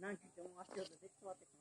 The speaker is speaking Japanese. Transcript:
Nanki, te mo achei outra, tem que falar